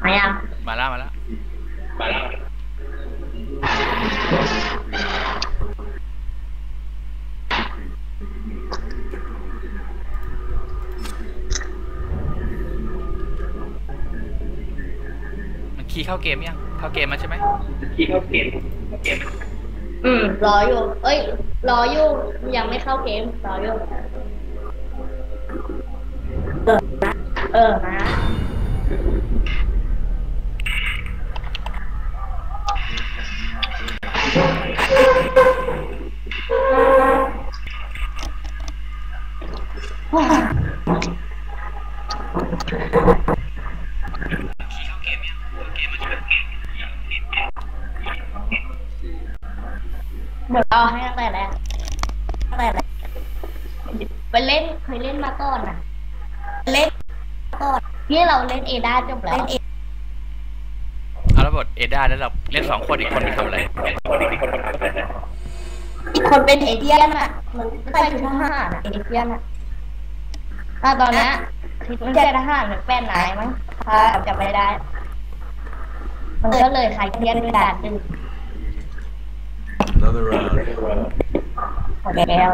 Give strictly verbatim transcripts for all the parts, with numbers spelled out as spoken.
มายังมาแล้วมาแล้วมาแล้วมันคีย์เข้าเกมยังเข้าเกมมาใช่ไหมคีย์เข้าเกมเกมอืมรออยู่เอ้ยรออยู่ยังไม่เข้าเกมรออยู่เออนะเออนะเดี๋ยวเราให้ตั้งแต่แรกตั้งแต่แรกไปเล่นเคยเล่นมาก่อนนะเล่นก่อนที่เราเล่นเอด้าจบแล้วเอาระบบเอด้าแล้วเราเล่นสองคนอีกคนทำอะไรอีกคนเป็นเอเดียนอ่ะมันใส่ชุดทหารอ่ะเอเดียนอ่ะถ้าตอนนี้มันใช่ทหารมันแป้นไหนมั้งถ้าจำไม่ได้มันก็เลยใครเครียดด้วยด่านดึง Another round. หมดแล้ว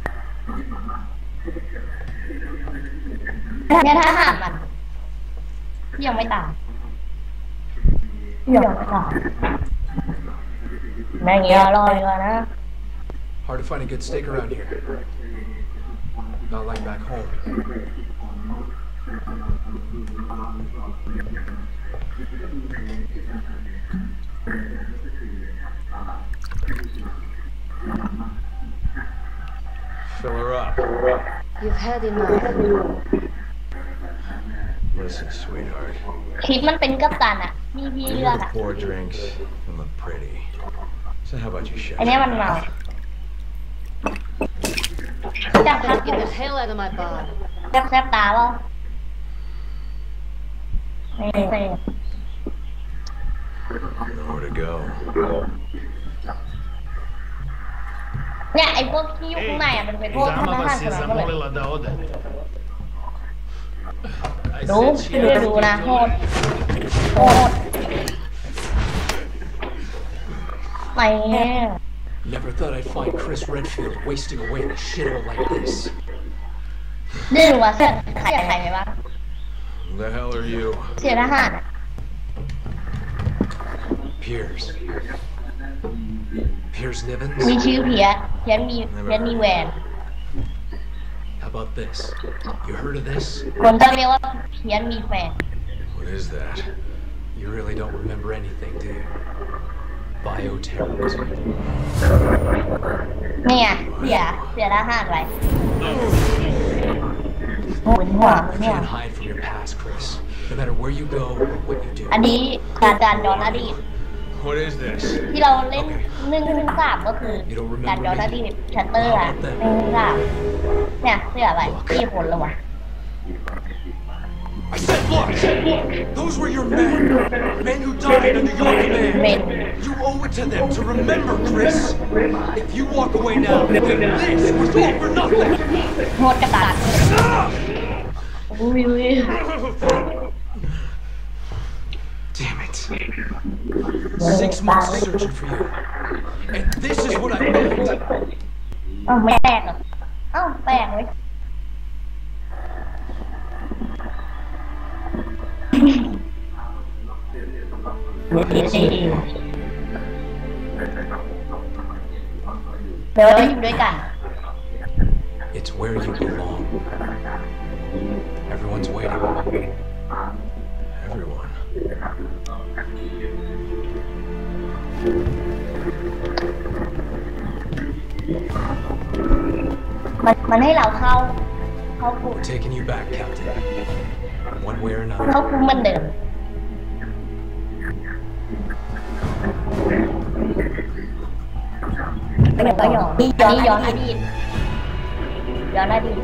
เนี่ยถ้าหากมันยังไม่ตายยังไม่ตายแม่งเงี้ยอร่อยเลยนะ Hard to find a good steak around here. Not like back home. Fill her up. You've had enough. Listen, sweetheart. คลิปมันเป็นกัปตันอ่ะมีพี่ You เลือก like อ่ะ pour drinks and look pretty. So how about you shut อันนี้มันเมาจับพัด Get the hell out of my bar. แซบแซบตาเปล่าไม่เซ่ Nowhere to go. เนี่ยไอ้พวกที่อยู่ข้างในอ่ะมันเป็นพวกทหารสมัยก่อนเลยดูดูดูนะโคตรโคตรไปเนี่ย Never thought I'd find Chris Redfield wasting away in a shithole like this. นี่ดูว่าเสื้อใครใครไหมบ้าง Who the hell are you? เสื้อทหารอ่ะ Piers. Piers Nivens? มีชื่อเพียรเพียรมีเพียรมีแหวน How about this? You heard of this? คนจะเรียกว่าเพียรมีแฟน What is that? You really don't remember anything, do you? Bioterrorism. เนี่ยเสียเสียทหารไว้โอ้ยหัว You เนี่ย can't hide from your past, Chris. No matter where you go or what you do. อันนี้การการย้อนอดีต What is this? ที่เราเล่นหนึ่งหนึ่งสามก็คือการย้อนอดีตชัตเตอร์อะหนึ่งหนึ่งสามเนี่ยเสื้ออะไรที่ผลเลยวะ I said, look! Those were your men! Men who died under your command! Men. You owe it to them to remember, Chris! If you walk away now, then this was all for nothing! โหดกระตัดอุ้ยอุ้ย Damn it. Six months searching for you. And this is what I meant! เอ้าไม่แตกเหรอเอ้าแตกเลยเดี๋ยวเราอยู่ด้วยกัน It's where you belong. Everyone's waiting. Everyone. มันมันให้เราเข้าเข้าคุก We're taking you back, Captain. One way or เข้า another. คุกเหมือนเดิมไม่ก็ย้อนนี่ย้อนย้อนอดีตย้อนอดีต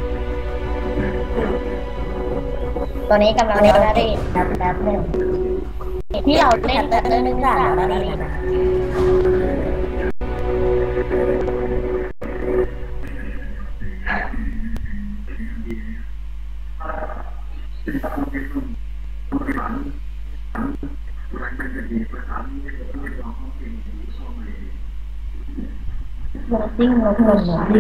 ตอนนี้กำลังย้อนอดีตแป๊บแป๊บหนึ่งที่เราเล่นแต่เรื่องนึงสามอดีตลงซิ่งลงลงลง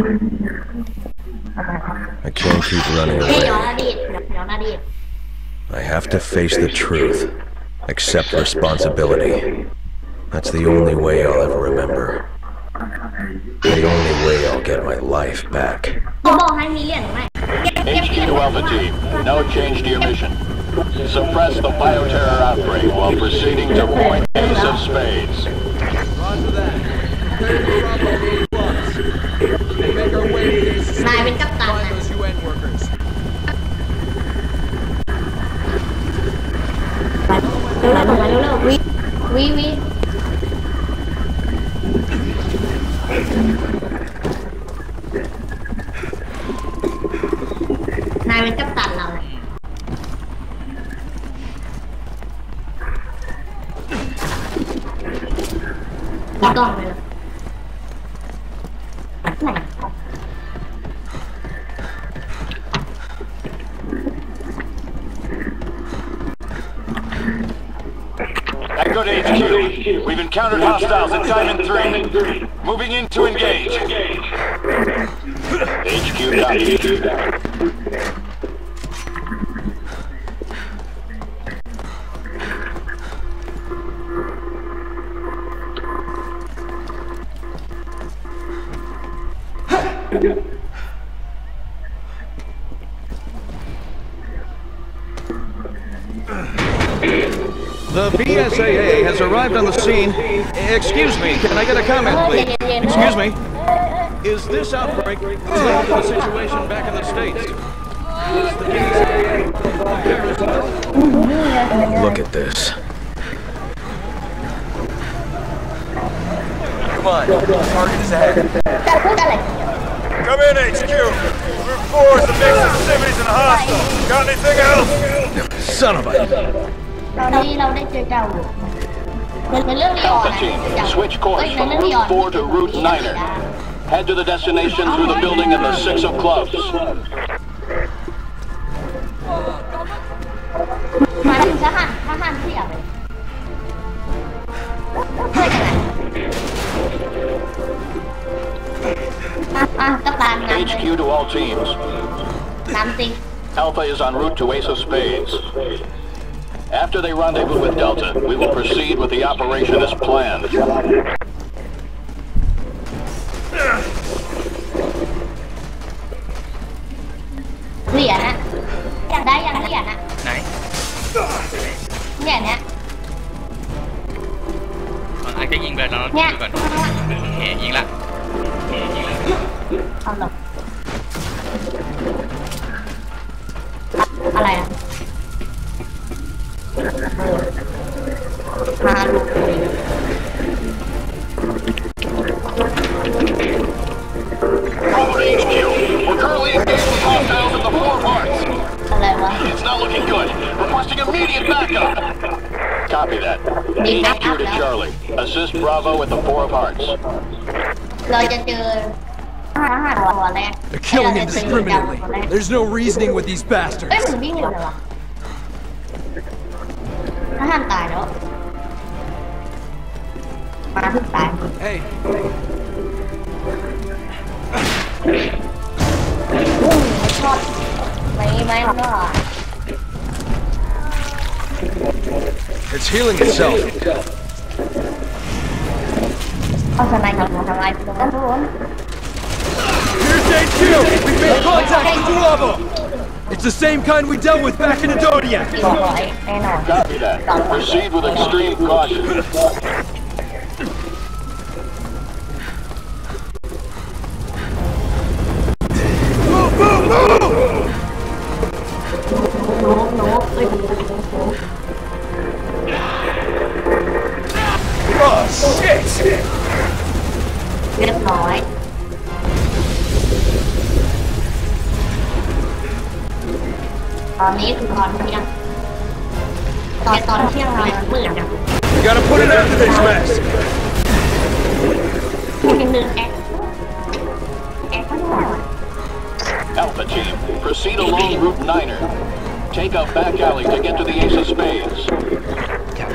I can't keep running เฮ้ย away. ย้อนอดีตย้อนอดีต I have to face the truth. Accept responsibility. That's the only way I'll ever remember. The only way I'll get my life back. เขาบอกให้มีเหรียญไหมเก็บเก็บ H เหรียญ Q to Alpha Team. No change to your mission. Suppress the bioterror outbreak while proceeding to point Ace of Spades. Roger that. And make our way to the Ace of นายเป็น Spades กัปตัน find นะ those U N workers. เร็วๆไปเร็วๆวิวิวินายเป็นกัปตันเราเลยมีกล้องเลยเหรอไหน Echo to H Q. We've encountered hostiles in Diamond three. Moving in to engage. H Q copy. The B S A A has arrived on the scene. Excuse me, can I get a comment, please? Excuse me. Is this outbreak linked to the situation back in the States? Is the B S A A... Look at this. Come on, target is ahead. จะพูดอะไร Come in, H Q. Group four is a mix of civilians and hostile. Got anything else? Son of a... ตอนนี้เราได้เจอเจ้าอยู่ในเรื่องลีออน Alpha Team, switch course from Route four to Route Niner. Head to the destination through the building and the Six of Clubs. มาถึงทหารทหารเสียไปเพื่อกันอ่ะอ่ะกัปตันนำ H Q to all teams. นำสิ Alpha is en route to Ace of Spades. After they rendezvous with Delta, we will proceed with the operation as planned. เหรียญอะอยากได้ยังเหรียญอะไหนเนี่ยเนี่ยก่อนอาจจะยิงไปแล้วเนี่ยดูก่อนโอเคยิงละโอเคยิงละเอาหรออะไรอะมาลูก Bravo to H Q. We're currently engaged with hostiles in the four parts. อะไรวะ It's not looking good. Requesting immediate backup. Copy that. H Q to Charlie. Assist Bravo with the four of hearts. เราจะเจอทหารตัวแรก They're killing indiscriminately. There's no reasoning with these เอ้ย bastards. มันวิ่งเลยวะทหารตายแล้วมาถึงตาย Hey, อุ้ยชอบไม่ไม่ก็ It's healing itself. เอาสไนด์ทำทำลายตรงนั้นทุกคน here's H Q. We've made contact with two of them. It's the same kind we dealt with back in Adonia. สองร้อยแน่นอน Copy that. Proceed with extreme caution. โน้มโน้มเอ้ย Oh, shit! เรียบร้อยตอนนี้คือตอนเที่ยงตอนตอนเที่ยงเรายังมืดอยู่ We gotta put an end to this mess. มีเป็นหนึ่งแอคแอคก็ได้ Alpha Team, proceed along Route Niner. Take a back alley to get to the Ace of Spades.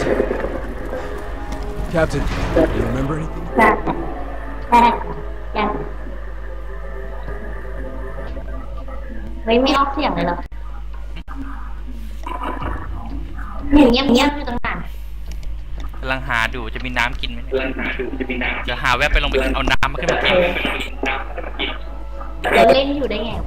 Captain, you remember anything? แบบแต่อยากไม่ไม่ออกเสียงเลยเหรออย่างเงียบเงียบอยู่ตรงนั้นกำลังหาดูจะมีน้ำกินไหมกำลังหาดูจะมีน้ำเดี๋ยวหาแวบไปลงไปเอาน้ำมาขึ้นมากินเราเล่นอยู่ได้ไง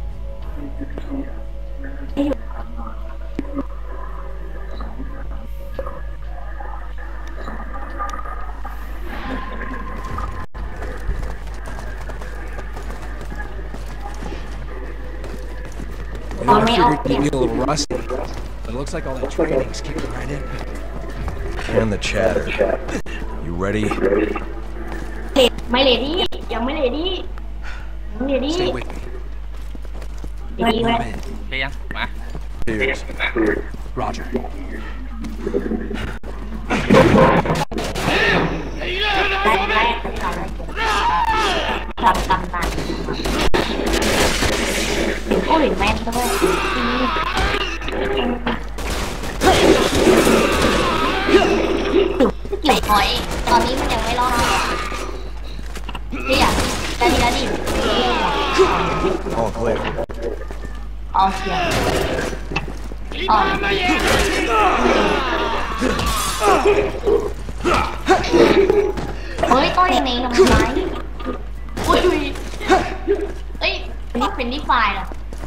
Well, I figured you'd be a little rusty, but it looks like all that training's kicking right in. And the chatter. You ready? ไม่เลดี้ยังไม่เลดี้ยังไม่เลดี้ Stay with me. เลดี้ไหมไปยังมา Cheers. Roger. ได้ได้ทำตำนานโอ้ยแม่นด้วยเกี่ยวคอยตอนนี้มันยังไม่รอดเนี่ยได้ดีแล้วดิ All clear. เอาเสียงอ๋อเฮ้ยต้อยในทำไมอุ้ยเอ้ยนี่เป็นนี่ไฟล์เหรอ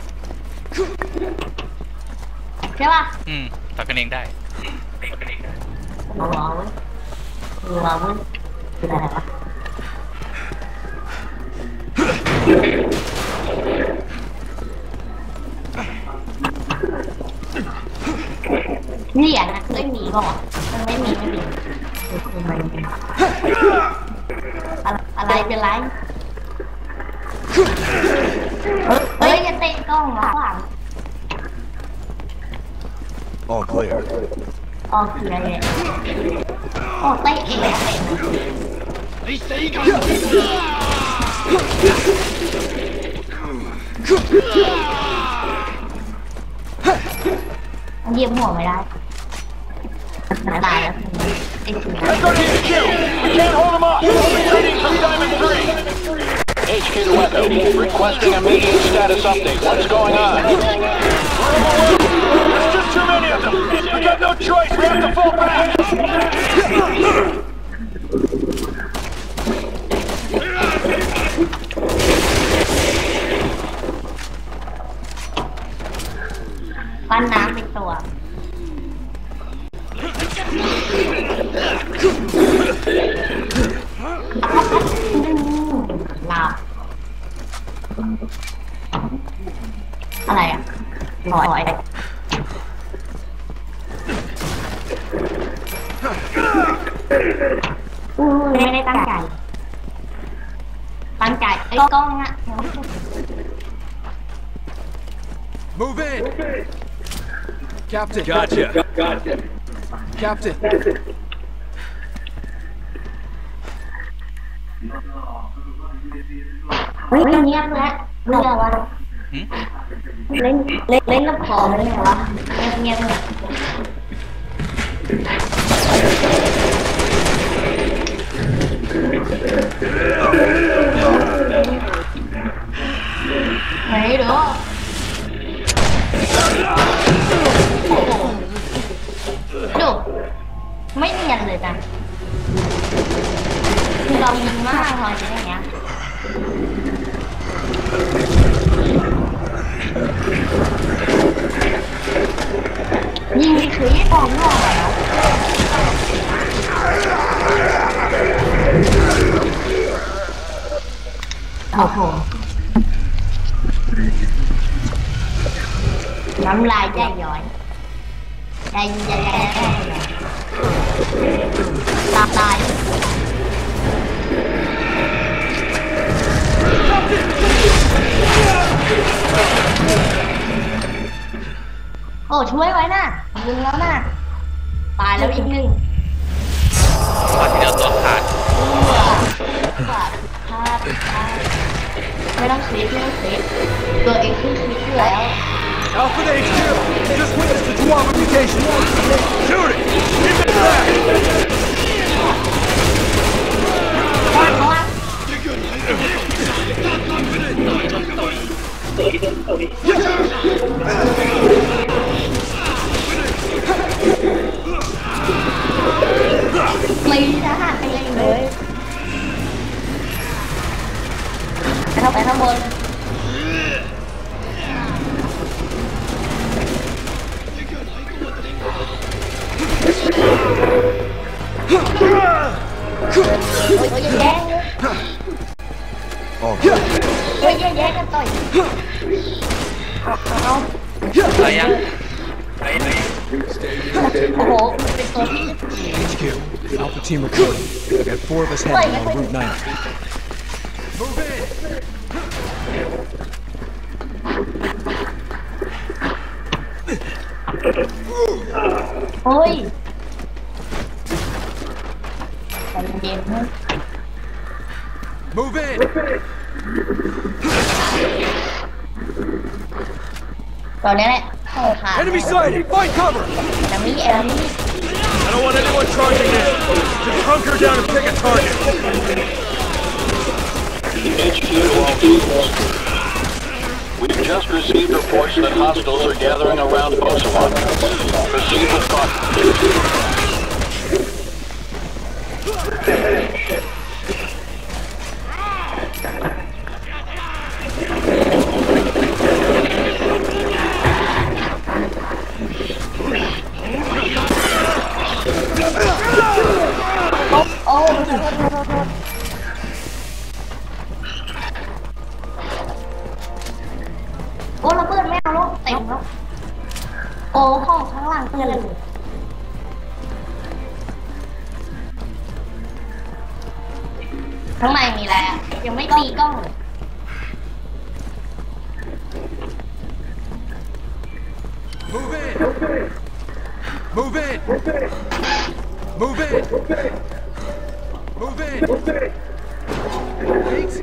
ใช่ป่ะอืมตัดกันเองได้หัวเว้ยหัวเว้ยคืออะไรวะนี่อ่ะนะไม่มีหรอมันไม่มีไม่มีอะไรเป็นไรเฮ้ยจะเตะกล้องหรอ All clear. ออกเสียเลยโอ้เตะเองมันเยี่ยมหัวไม่ได้ตายแล้วไอ้เสือ We can't hold them off. Retreating from Diamond three. H Q to Echo. Requesting immediate status update. What's going on? There's just too many of them. We got no choice. We have to fall back. ปั้นน้ำเป็นตัวหลับอะไรอ่ะลอยอู้ไม่ได้ตั้งใจตั้งใจไอ้กล้องอ่ะ Move in! Captain! Gotcha. Captain! เฮ้ยเงียบแล้วเมื่อวะเล่นเล่นเล่นน้ำคอมเลยไงวะเงียบเงียบเลยไหนดูดูไม่เนียนเลยนะคือเรายิงมากเลยอย่างเงี้ยยิงคือยี่ปองนอกแล้วโอ้โหน้ำลายแย่ย้อยแย่แย่แย่แย่ตาตายโอ้ช่วยไว้นะยิงแล้วนะตายแล้วอีกหนึ่งว่าที่เดียวตัวขาดขาดขาดขาดไม่ต้องคลิกไม่ต้องคลิกตัวเองขึ้นคลิกอยู่แล้ว Alpha to H Q! Just witnessed a Chihuahua mutation! Shoot it! Keep it back! เพราะว่า All good. เฮ้ยแย่ๆกันต่อยเอาอะไรยังโอ้โหเป็นตัวที่ H Q, Alpha Team reporting. I got four of us heading on Route ninety. Move in! เฮ้ยใจเย็นๆนะ Move in! ตอนนี้แหละเข้าขา Enemy sighted! Find cover! แต่มีแอนนี่ I don't want anyone charging in. Just hunker down and pick a target. H Q to all teams. We've just received reports that hostiles are gathering around Ocelot. Proceed with caution. โอ้โอ้ระเบิดไม่เอาลูกเต็มแล้วโอ้ห้องข้างล่างเพื่อนเลยข้างในมีอะไรอ่ะยังไม่ตีกล้องเลย Move in! Move in! Move in! Move in! Wait!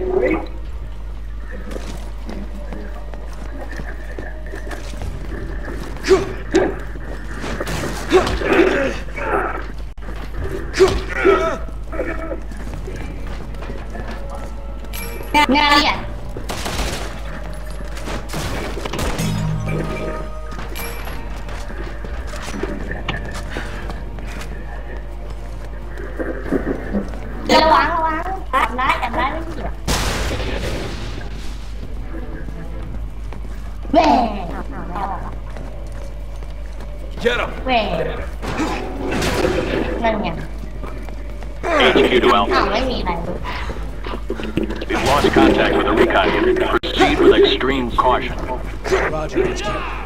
งานละเอียดระวังระวังจับได้จับได้ไม่ผิดแหว่ Get him! แหว่นั่นไง H Q to อ้าว Alpha. ไม่มีอะไร We've lost contact with the recon unit. Proceed with extreme caution. Roger, H Q.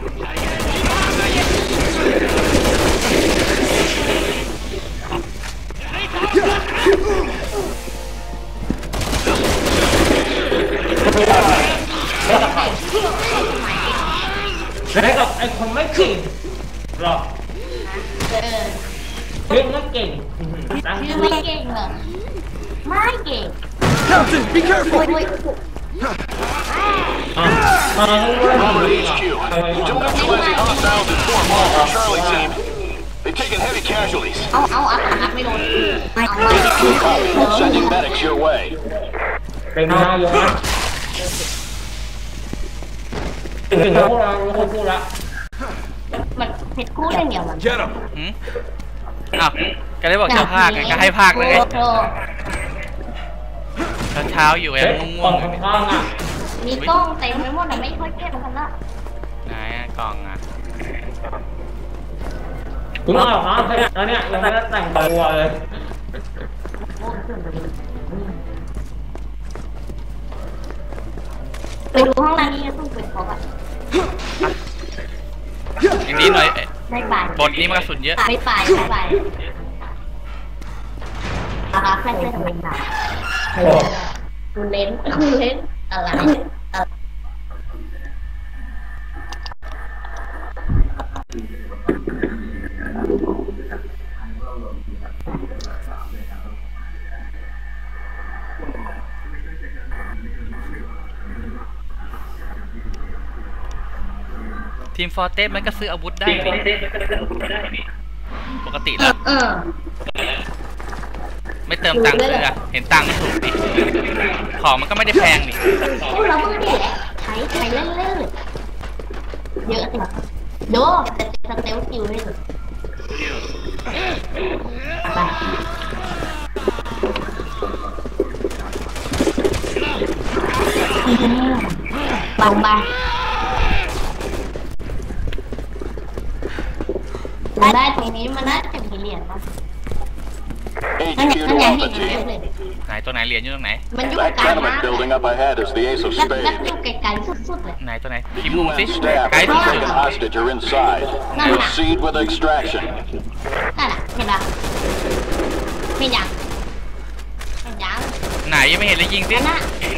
แล้วกับไอ้คนไม่เก่งหรอกเออเก่งไม่เก่งตั้งคือไม่เก่งเหรอไม่เก่ง Captain, be โอ้ย careful! โอ้ย Robert H Q. Neutralizing hostiles at Fort Mall from Charlie team. They've taken heavy casualties. เอาเอาอัพอัพไม่โดนเอา H Q copy. Sending medics your way. เป็นนายกถึงพวกเราเราพูดละมันเผ็ดคู่อย่างเดียวมัน Get him! หืมอ้าวแกได้บอกจะพากไงก็ให้พากเลยไงโธ่เช้าๆอยู่ไงเฮ้ยง่กล่วองงๆอยู่ข้างๆอ่ะมีกล้องเต็มไปหมดแต่ไม่ค่อยเก็บกันละไหนอะกล่องอ่ะคุณเอาน้ำใช่แล้วเนี่ยยังไม่ได้แต่งตัวเลยไปดูห้องนั้นนี่ต้องเป็นเขาแบบอย่างนี้หน่อยไม่ไปบทนี้มันกระสุนเยอะไม่ไปไม่ไปอาแค่เส้นเป็นหนาคุณเล่นคุณเล่นอะไรทีมฟอร์เตสมันก็ซื้ออาวุธได้ปกติแล้วเออไม่เติมตังค์ซื้ออะเห็นตังค์ไม่ถูกดิของมันก็ไม่ได้แพงนี่พวกเราเมื่อนี่แหละใช้ใช้เล่นเล่นเยอะสิโดแต่สเตลคิวได้เลยไปบังบังได้ตรงนี้มันน่าจะมีเหรียญป่ะ H นั่นไง Q นั่น to ไง Alpha เห็นเยอะ team. เลยไหนตัวไหนเหรียญอยู่ตรงไหนมันอยู่ That กลางน้ tenement building up ahead is the Ace of ำแล้วแล้ว Spades. อยู่ไกลๆสุดๆเลยไหนตัวไหน The พิมพ์มุม U สิ N staff ไกล and ที่ the สุด second hostage are inside. Proceed with extraction. นั่นแหละเห็นปะไม่ยังไม่ยังไหนยังไม่เห็นเลยยิงสินั่นน่ะ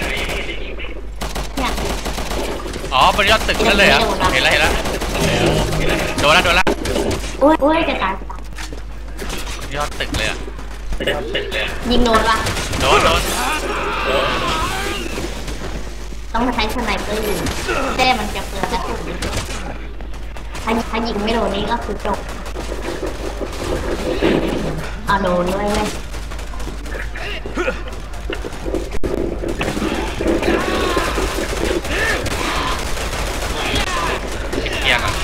เนี่ยอ๋อบนยอดตึกนั่นเลยเหรอเห็นแล้วเห็นแล้วโดนแล้วโดนแล้วโอ้ยโอ้ยจะตายยอดตึกเลยอะยิงโดนปะโดนโดนต้องมาใช้สไนเปอร์ยิงแต่มันจะเปลืองกระสุนถ้าถ้ายิงไม่โดนนี่ก็คือจบเอาโดนด้วยเว้ยเกียร์ก่อน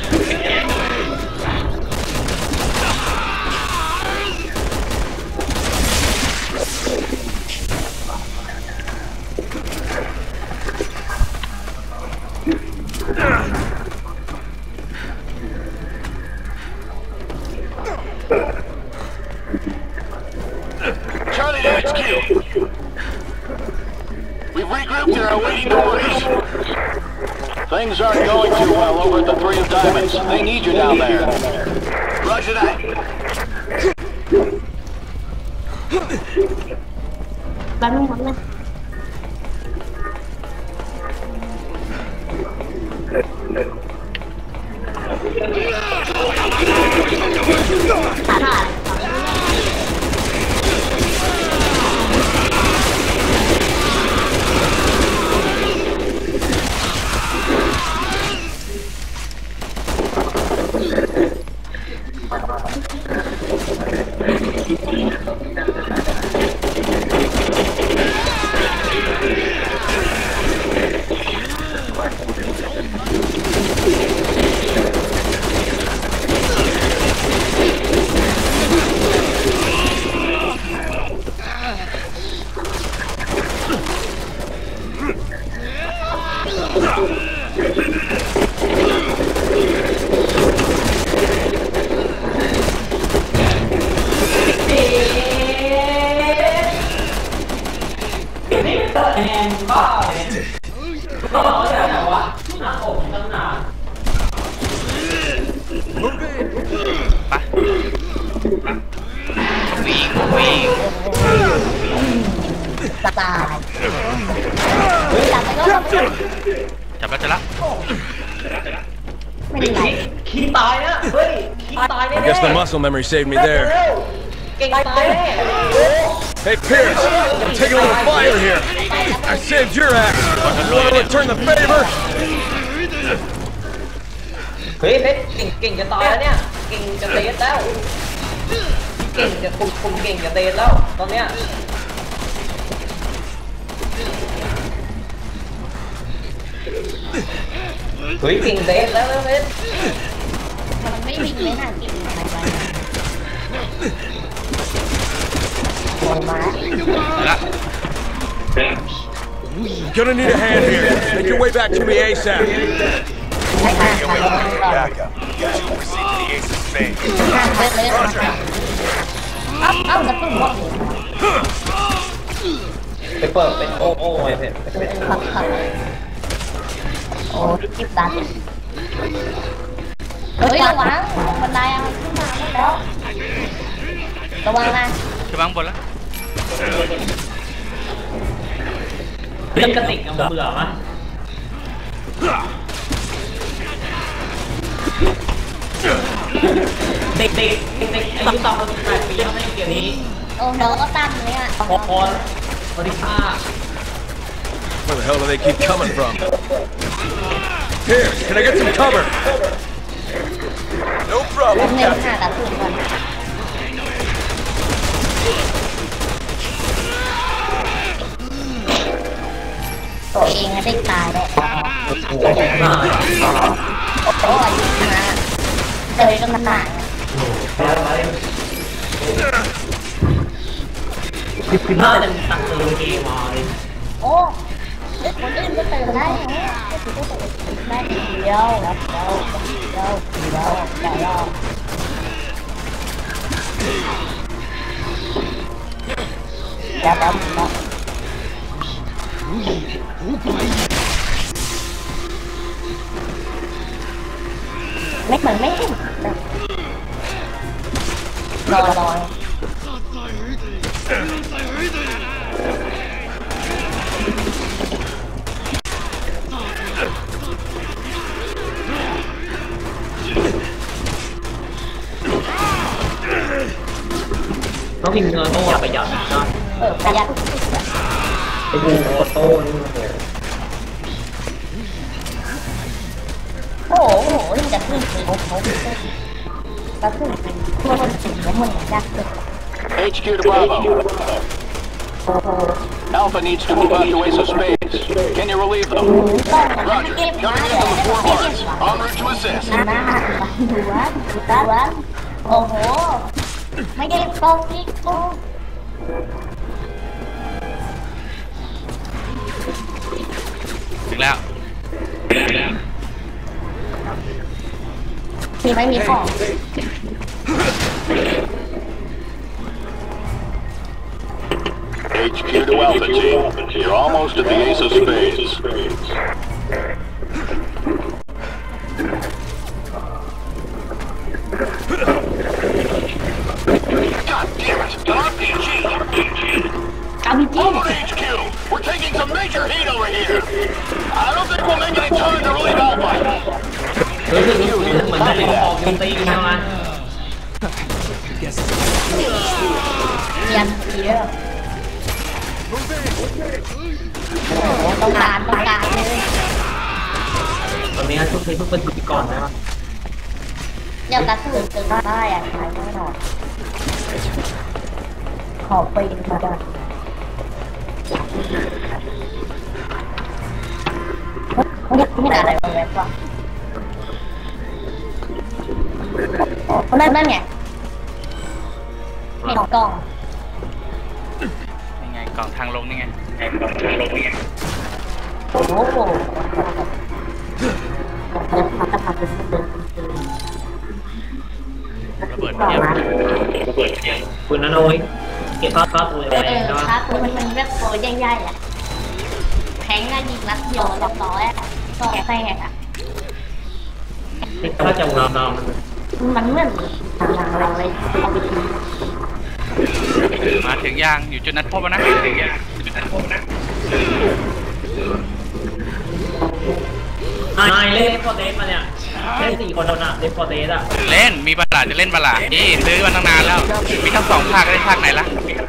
Charlie to H Q. We've regrouped and are awaiting orders. Things aren't going too well over at the Three of Diamonds. They need you down there. Roger that. แป๊บนึงแป๊บนึงขาดวิ่งวิ่งตายจับไปแล้วจับแล้วจะละไม่เป็นไรขี้ตายนะเฮ้ยขี้ตายแน่ I guess the muscle memory saved me there. เก่งตายแน่ Hey, Pierce, I'm taking a little fire here. I saved your ass. You want to return the favor? เฮ้ยเพชรเก่งเก่งจะตายแล้วเนี่ยเก่งจะเตะแล้วเก่งจะคุมคุมเก่งจะเตะแล้วตอนเนี้ยเฮ้ยเก่งเตะแล้วนะเพชรมันไม่วิ่งเลยนะกินอะไรไปโดนมาละ Gonna need a hand here. Make your way back to me ASAP. Make your way to the backup. You two proceed to the Ace of Spades. เอ้าเอ้ากระตุ้นหมดไปเปิดเป็นโอ้โอ้ไอ้เพชรเป็นขับขับโอ้จิบตันเฮ้ยระวังบันไดเอาขึ้นมาแล้วระวังนะขึ้นมาข้างบนแล้วเรื่องกระติกเอาเบื่อมั้ยเด็กๆเด็กๆอายุต่ำกว่าสิบแปดปีเขาไม่เกี่ยวนี้โอ้เราก็ตั้งเลยอ่ะพอพอบริษัท Where the hell do they keep coming from? Here, can I get some cover? No เล่น problem, เล่น Captain. หากระสุนก่อนตัวเองได้ตายแล้วโอ้ยมาเลยก็มันหนักคือน่าจะตัดเติมเกมมาเลยโอ้คนอื่นก็เติมได้เหรอก็ถือว่าเติมได้เดียวครับเดียวเดียวเดียวเดียวโแล้วแล้วแล้วไม่เหมือนไม่รอรอต้องวิ่งเงินโต้ประหยัดนะเออประหยัดไปดูโต้นี่โอ้โหโอ้โหนี่จะขึ้นสิโอ้โหจะขึ้นสิทั่วคนสิแล้วมันยากเลย H Q to Bravo. Alpha needs to move out to Ace of Spades. Can you relieve them? Roger. Coming in from the four hearts. En route to assist. ดูว่าดูว่าโอ้โหไม่ได้โกงอีกโอ้ถึงแล้วมีไม่มีของ H Q to Alpha Team. You're almost at the Ace of Spades. God damn it! An R P G! Alpha H Q! We're taking some major heat over here! I don't think we'll make any time to relieve Alpha! H Q here, copy that. ยันเยอะต้องการต้องการเลยตอนนี้ทุกทีทุกคนหยุดก่อนนะเดี๋ยวกระสือตึงได้อะใช้แน่นอนขอไปดูก่อนไม่ไม่ได้อะไรมาเว็บว่ะนั่นนั่นไงกล่องกล่องนี่ไงกล่องทางลงนี่ไงกล่องทางลงนี่ไงโอ้โหระเบิดเทียบระเบิดเทียบคุณน้อยเก็บภาพภาพตัวเองนะภาพตัวมันมันแบบตัวใหญ่ๆอ่ะแทงง่ายยิงนัดเดียวแล้วต่อแรกต่อแทงอ่ะถ้าจะวางดาวมันเหมือนทำอย่างไรเลยเอาไปทิ้งมาถึงยางอยู่จุดนัดพบนะถึงยางจุดนัดพบนะนายเล่นฟอร์เดสมาเนี่ยเล่นสี่คนเท่านั้นเล่นฟอร์เดสอะเล่นมีบัลลาจะเล่นบัลลานี่ซื้อมาตั้งนานแล้วมีทั้งสองภาคได้ภาคไหนล่ะ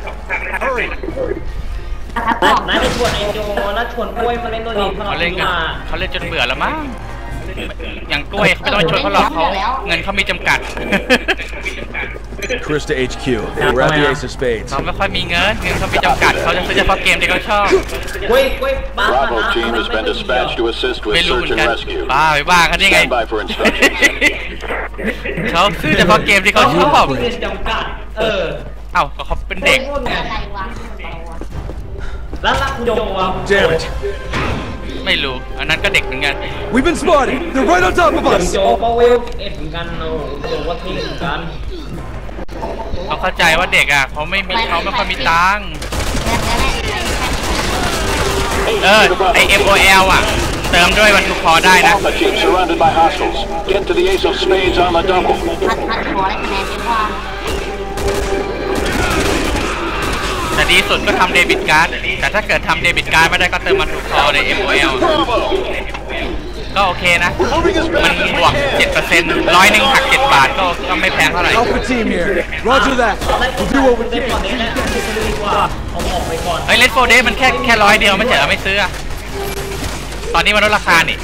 นายไปชวนไอโจแล้วชวนกล้วยมาเล่นตัวนี้เขาเล่นกันเขาเล่นจนเบื่อแล้วมั้งอย่างกล้วยเขาไม่ต้องไปชวนเขาหรอกเขาเงินเขามีจำกัด Chris to H Q. We're at the Ace of Spades. เขาไม่ค่อยมีเงินเงินเขามีจำกัดเขาจะซื้อเฉพาะเกมที่เขาชอบ Bravo team has been dispatched to assist with search and rescue. บ้าไปบ้าเขาได้ไง Stand by for instructions. เขาซื้อเฉพาะเกมที่เขาชอบเออเอ้าก็เขาเป็นเด็กแล้วรักโยอ่ะ Damn it. ไม่รู้อันนั้นก็เด็กเหมือนกัน We've been spotted. They're right on top of us. โจก็เวลเอ็ดเหมือนกันโอ้โจว่าเท่เหมือนกันเขาเข้าใจว่าเด็กอ่ะเขาไม่มีเขาไม่ค่อยมีตังค์เออไอ เอ็ม โอ แอล อ่ะเติมด้วยวันทุกพอได้นะ Alpha team surrounded by hostiles. Get to the Ace of Spades on the double. พัดพัดหัวอะไรคะแนนเป็นว่าแต่ดีสุดก็ทำเดบิตการ์ดแต่ถ้าเกิดทำเดบิตการ์ดไม่ได้ก็เติมมันทุกพอใน เอ็ม โอ แอล ก็โอเคนะมันบวก เจ็ดเปอร์เซ็นต์ ร้อยหนึ่งหักเจ็ดบาทก็ก็ไม่แพงเท่าไหร่ Alpha team here. Roger that. We'll do what we can. เฮ้ยเลสโฟเดย์มันแค่แค่ร้อยเดียวไม่เฉยไม่ซื้อตอนนี้มันลดราคานี่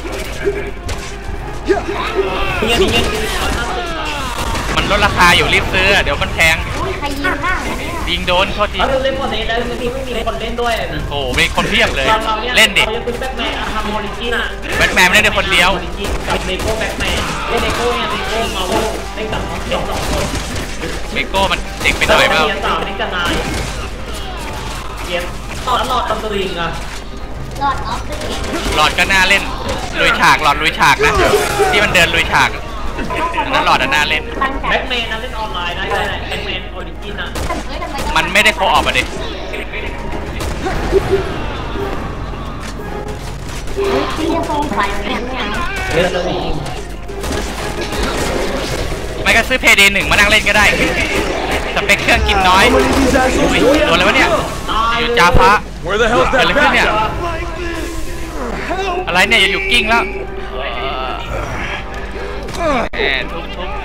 มันลดราคาอยู่รีบซื้อเดี๋ยวมันแพงยิงโดนโทษทีเราเล่นโมเดลแล้วบางทีไม่มีคนเล่นด้วยโอ้มีคนเพียบเลยเล่นดิแบทแมนไม่ได้คนเดียวกับเนโก้แบทแมนเล่นเนโก้เนี่ยเนโก้มาโว้เล่นกับเด็กสองคนเนโก้มันเด็กไปหน่อยเปล่าเกียร์สามนี่กันนายเกียร์ตอนหลอดตำตริงอะหลอดออฟตริงหลอดก็น่าเล่นลุยฉากหลอดลุยฉากนะที่มันเดินลุยฉากอันนั้นหลอดอันน่าเล่นแบ็กแมนนะเล่นออนไลน์ได้ได้แบ็กแมนออริจินอ่ะมันไม่ได้โคออฟอ่ะดิที่จะส่งไปเนี่ยเล่นแล้วนี่ไม่ก็ซื้อเพย์เดย์หนึ่งมานั่งเล่นก็ได้สเปคเครื่องกินน้อยอุ้ยโดนอะไรวะเนี่ยอยู่จ้าพระ Where the hell's เกิดอะไร that ขึ้นเนี่ย bastard? อะไรเนี่ยอยู่ๆกิ้งแล้วแหมทุบทุบ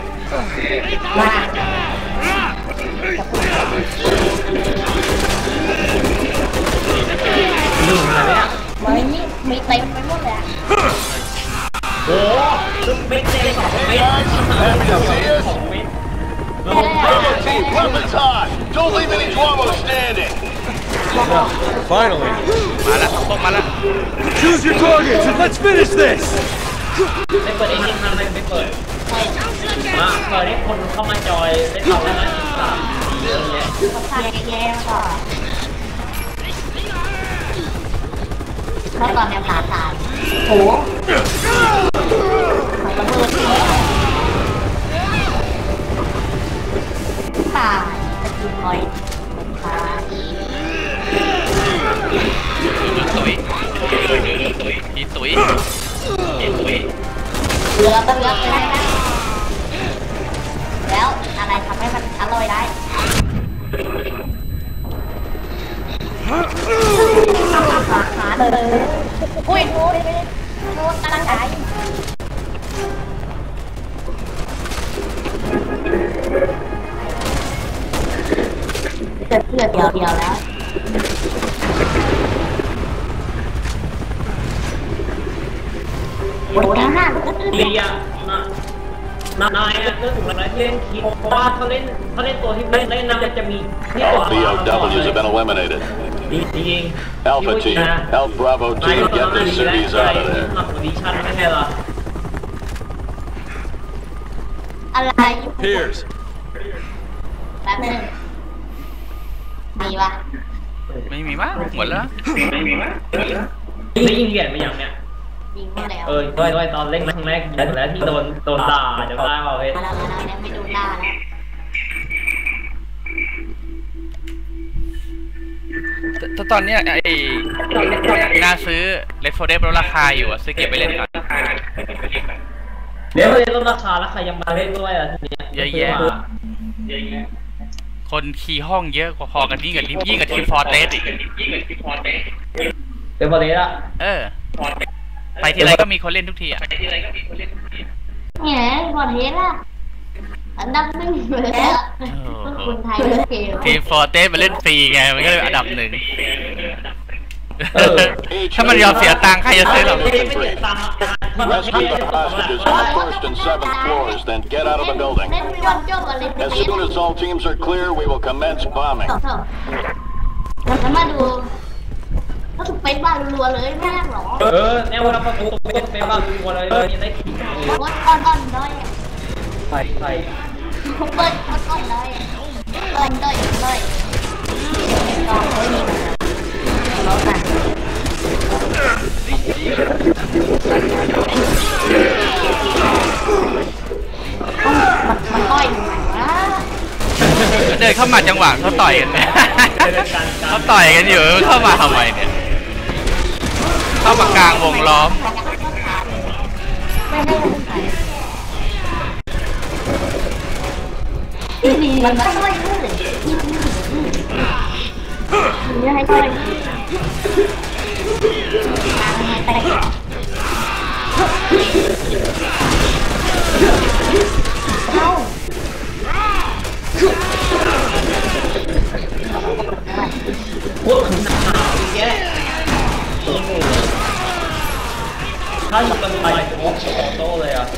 ลืมอะไรเนี่ยไม่มีมีเต็มไปหมดเลยโอ้ซึ่งเม็ดเต็มสองเม็ดสองเม็ด Bravo team, weapons high. Don't leave any Bravo standing. Finally. มาแล้วพวกมาแล้ว Choose your targets and let's finish this! ไม่เปิดเองทำอะไรไม่เปิดมาเปิดให้คนเข้ามาจอยได้เข้าแล้วนะอีกสามเรื่องเนี้ยเขาทำแย่ๆก่อนเพราะตอนนี้ผ่าตายโอ้โหระเบิดตายตะกี้คอยตายตุยพี่ตุยพี่ตุยเหลือก็เหลือไปได้นะแล้วอะไรทำให้มันอร่อยได้หาเลยอุ้ยโน้ตโน้ตกำลังใจเกิดเพื่อเดียวเดียวแล้วโอ้ยห้าเรียนะนายเรื่องถูกอะไรที่เล่นคิดเพราะว่าเขาเล่นเขาเล่นตัวที่เล่นเล่นนะมันจะมีที่ตัว All B O Ws have been eliminated. จริง Alpha team, help Bravo team get their cities out of there. ทำดิชั่นไม่ใช่เหรออะไร Piers. แป๊บนึงมีวะไม่มีมั้งหมดแล้วได้ยินเหรียญไปอย่างเนี้ยยิงหมดแล้วเออด้วยด้วยตอนเล่นครั้งแรกยิงแล้วที่โดนโดนด่าเดี๋ยวได้เปล่าเฮ้ยมาแล้วมาแล้วเนี่ยไม่ดูหน้าแล้วแต่ตอนเนี้ยไอ้น่าซื้อ Left four Dead ลดราคาอยู่อะซื้อเก็บไปเล่นก่อนเดี๋ยวเล่นลดราคาแล้วใครยังมาเล่นด้วยอ่ะทีนี้เยอะแยะคนคีย์ห้องเยอะกว่าพอกันยิ่งกับยิ่งกับทีมฟอร์เตสอีกเป็นประเด็นละเออไปทีไรก็มีคนเล่นทุกทีอ่ะแหมบอลเฮดอะอันดับหนึ่งเลยอะคนไทยเล่นเกมทีมฟอร์เตสมาเล่นฟรีไงมันก็เลยอันดับหนึ่งถ้ามันยอมเสียตังค์ใครจะซื้อหรอ Rescue the hostages on the first and seventh floors, then get out of the building. เล่นไม่วันจบอะไร As soon as all teams are clear, we will commence bombing. สองสองแล้วมาดูก็ถูกเป็นบ้านรัวเลยไม่ยากหรอเออแนวรับประตูเป็นเป็นบ้างรัวเลยยังได้ขี่วัดก้อนก้อนด้อยใส่ใส่เปิดวัดก้อนด้อยด้อยด้อยด้อยลองไม่มีลองกันมันก้อยอยู่ไหนวะเดินเข้ามาจังหวะเขาต่อยกันเขาต่อยกันอยู่เข้ามาทำไมเนี่ยเข้ามากลางวงล้อมไม่ได้ไม่ได้มันไม่ค่อยรู้เลยนี่ให้ค่อยเอ้าพวกขนาดแย่ถ้ามันไปโอ้โหโตเลยอ่ะ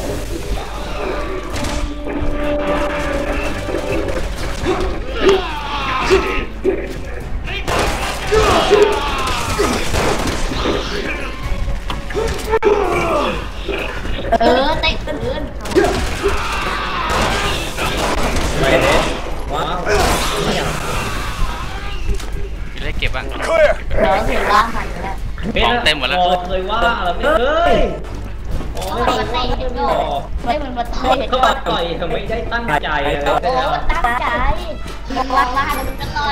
เออเตะขึ้นพื้นไปเลยว้าวมีอะไรเก็บบ้าง Clear! เดี๋ยวถึงล่างหันแล้วของเต็มหมดแล้วเคยว่าเราไม่เคยปกติดูดูให้มันมาต่อยก็มาต่อยเธอไม่ได้ตั้งใจเลยโอ้โหมันตั้งใจมองล่างล่างมันจะต่อย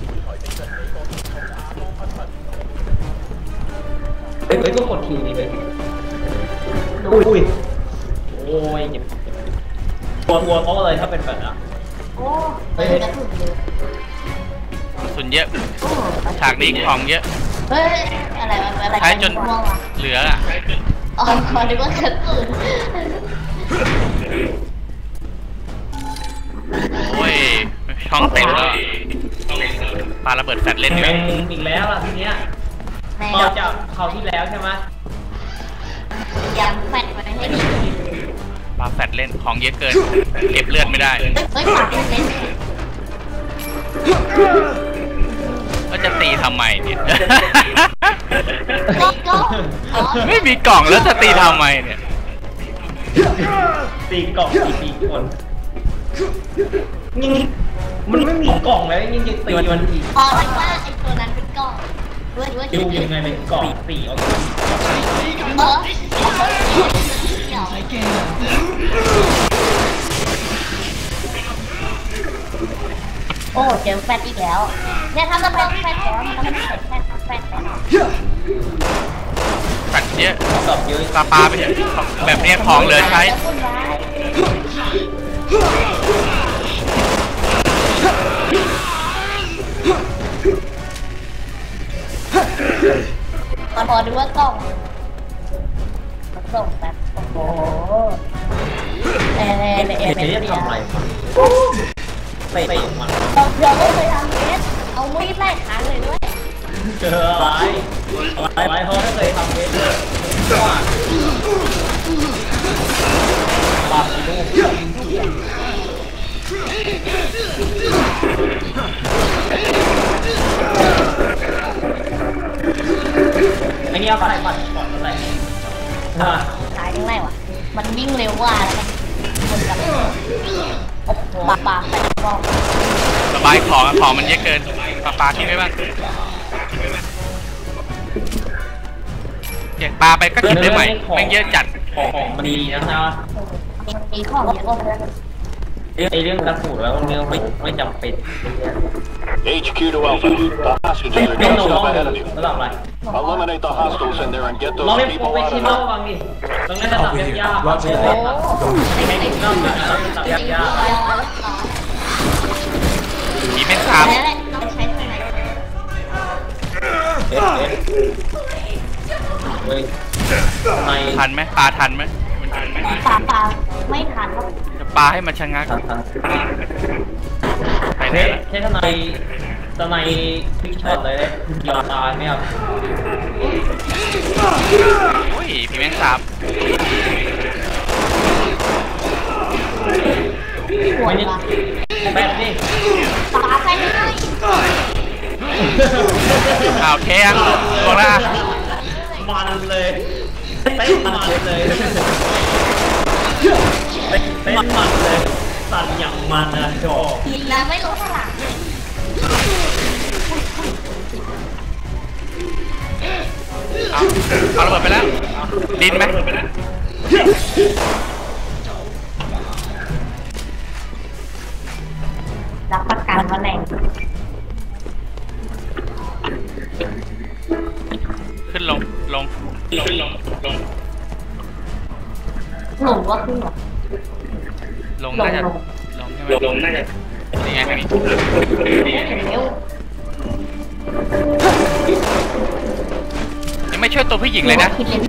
เฮ้ยก็กดคิวนี่เลยอุ้ยโอ้ยเจ็บกลัวกลัวเขาเลยถ้าเป็นแบบนั้นโอ้เฮ้ยกระสุนเยอะสุนเยอะฉากนี้ของเยอะเฮ้ยอะไรอะไรใช้จนม่วงวะเหลืออ่ะอ๋อนึกว่ากระสุนโอ้ยช่องเต็มแล้วปาระเบิดแฟลชเล่นดีกเป็ว่านอีกแล้วล่ะทีเนี้ยในต่อจากคราวที่แล้วใช่ไหมยังแฟดมาให้ดีปาแฟลชเล่นของเยอะเกินเก็บเลือดไม่ได้เฮ้ยปากเป็นเล่นก็จะตีทำไมเนี่ยก็ก็อ๋อไม่มีกล่องแล้วจะตีทำไมเนี่ยตีกล่องกี่ตีคนยิงมันไม่มีกล่องเลยยิงจะตีมันทีอ๋อนึกว่าไอ้ตัวนั้นเป็นกล่องด้วยด้วยดูยังไงเป็นกล่องตีเอาเออเดี๋ยวโอ้เจอแฟดอีกแล้วเนี่ยถ้าจะเป็นแฟดแล้วมันต้องเป็นแฟดแฟดแฟดแล้วแฟลชเยอะตอบเยอะปาปาไปเถอะแบบเนี้ยของเหลือใช้ตอนพอดูว่ากล่องส่งแบบโอ้โหเอเอเอเอเอ๊ะทำอะไรมาเตะมันเราเพื่อนก็เคยทำเอสเอามีดไล่ขาเลยด้วยเจออะไรอะไรเขาไม่เคยทำเองเลยว่าปากลูกไอ้เนี้ยปัดปัดปัดอะไรฮะขายยังไงวะมันวิ่งเร็วกว่าแล้วมันกันโอ้โหปากปากใส่กล้องระบายของอะของมันเยอะเกินปาปาทิ้งไว้บ้างเก็บปลาไปก็เก็บได้ใหม่แม่งเยอะจัดของมันดีนะฮะมีของเยอะกว่าเพื่อนไอเรื่องกระสุนแล้วเรื่องไม่ไม่จำเป็น H Q to Alpha. The hostages are ไม่ลง just ห้อง up ahead of you. ระดับอะไร Eliminate the hostiles in there and get ลอง those เล่น people โปรเฟช out ชั่ of นอล there. บ้างดิตรงนั้นระดับยากๆโอ้โหไม่ได้นอกจากระดับยากมีเป็นสามนั่นแหละต้องใช้ไฟไหนๆเอ๊ะเอ๊ะเฮ้ยในทันไหมปลาทันไหมมันทันไหมปลาปลาไม่ทันหรอกจะปลาให้มันชะงักทันทันไปไหนเฮ้ยละเท่ทนายทนายพิกช็อตเลยยอมตายไหมครับโอ้ยพี่แม่งสามปวไม่ดนี่ว่ะแป๊บดิปลาใส่ไม่ได้อ้าวแค่ยังโซล่ามันเลยเต้นมันเลยเต้นเต้นมันเลยสั่นอย่างมันนะโจทีแล้วไม่รู้เท่าไหร่เอาเอาระเบิดไปแล้วดินไหมรับประกันว่าแรงขึ้นลงลงลงลงลงหนูว่าขึ้นหรอลงน่าจะลงใช่ไหมลงน่าจะนี่ไงทางนี้นี่ไงทางนี้เร็วยังไม่ช่วยตัวผู้หญิงเลยนะคิดเล่น